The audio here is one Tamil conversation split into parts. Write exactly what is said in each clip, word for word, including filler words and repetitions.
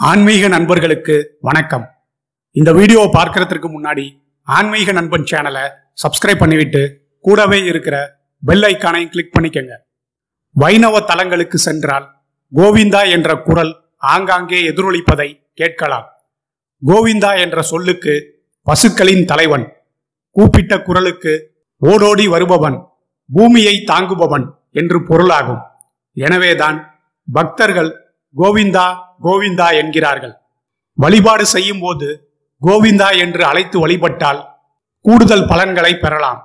ஆன்மீக நண்பர்களுக்கு வணக்கம். இந்த வீடியோவை பார்க்கறதுக்கு முன்னாடி ஆன்மீக நண்பன் சேனலை சப்ஸ்கிரைப் பண்ணிவிட்டு கூடவே இருக்கிற பெல் ஐக்கானை கிளிக் பண்ணிக்கங்க. வைணவ தலங்களுக்கு சென்றால் கோவிந்தா என்ற குரல் ஆங்காங்கே எதிரொலிப்பதை கேட்கலாம். கோவிந்தா என்ற சொல்லுக்கு பசுக்களின் தலைவன், கூப்பிட்ட குரலுக்கு ஓடோடி வருபவன், பூமியை தாங்குபவன் என்று பொருளாகும். எனவேதான் பக்தர்கள் கோவிந்தா கோவிந்தா என்கிறார்கள். வழிபாடு செய்யும் போது கோவிந்தா என்று அழைத்து வழிபட்டால் கூடுதல் பலன்களை பெறலாம்.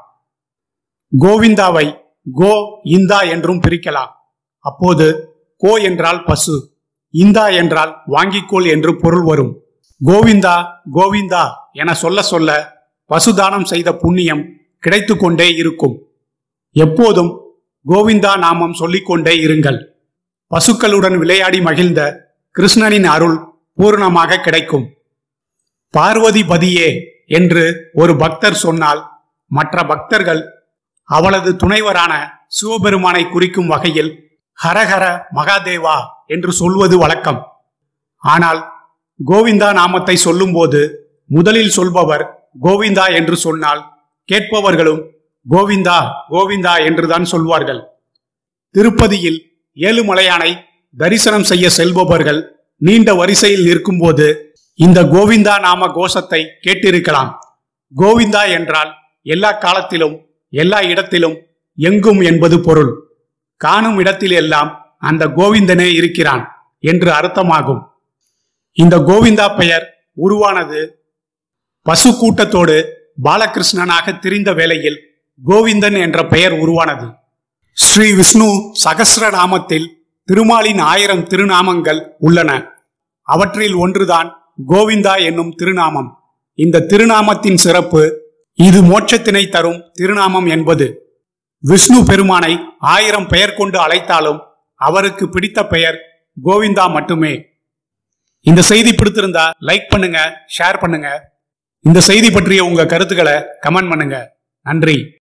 கோவிந்தாவை கோ இந்தா என்றும் பிரிக்கலாம். அப்போது கோ என்றால் பசு, இந்தா என்றால் வாங்கிக்கோள் என்று பொருள் வரும். கோவிந்தா கோவிந்தா என சொல்ல சொல்ல பசுதானம் செய்த புண்ணியம் கிடைத்து கொண்டே இருக்கும். எப்போதும் கோவிந்தா நாமம் சொல்லிக்கொண்டே இருங்கள். பசுக்களுடன் விளையாடி மகிழ்ந்த கிருஷ்ணனின் அருள் பூர்ணமாக கிடைக்கும். பார்வதி பதியே என்று ஒரு பக்தர் சொன்னால் மற்ற பக்தர்கள் அவளது துணைவரான சிவபெருமானை குறிக்கும் வகையில் ஹரஹர மகாதேவா என்று சொல்வது வழக்கம். ஆனால் கோவிந்தா நாமத்தை சொல்லும்போது முதலில் சொல்பவர் கோவிந்தா என்று சொன்னால் கேட்பவர்களும் கோவிந்தா கோவிந்தா என்றுதான் சொல்வார்கள். திருப்பதியில் ஏழுமலையானை தரிசனம் செய்ய செல்பவர்கள் நீண்ட வரிசையில் நிற்கும்போது இந்த கோவிந்தா நாம கோஷத்தை கேட்டிருக்கலாம். கோவிந்தா என்றால் எல்லா காலத்திலும் எல்லா இடத்திலும் எங்கும் என்பது பொருள். காணும் இடத்தில் எல்லாம் அந்த கோவிந்தனே இருக்கிறான் என்று அர்த்தமாகும். இந்த கோவிந்தா பெயர் உருவானது பசு கூட்டத்தோடு பாலகிருஷ்ணனாக திரிந்த வேளையில் கோவிந்தன் என்ற பெயர் உருவானது. ஸ்ரீ விஷ்ணு சகஸ்ரநாமத்தில் திருமாலின் ஆயிரம் திருநாமங்கள் உள்ளன. அவற்றில் ஒன்றுதான் கோவிந்தா என்னும் திருநாமம். இந்த திருநாமத்தின் சிறப்பு இது மோட்சத்தினை தரும் திருநாமம் என்பது. விஷ்ணு பெருமானை ஆயிரம் பெயர் கொண்டு அழைத்தாலும் அவருக்கு பிடித்த பெயர் கோவிந்தா மட்டுமே. இந்த செய்தி பிடித்திருந்தா லைக் பண்ணுங்க, ஷேர் பண்ணுங்க. இந்த செய்தி பற்றிய உங்க கருத்துக்களை கமெண்ட் பண்ணுங்க. நன்றி.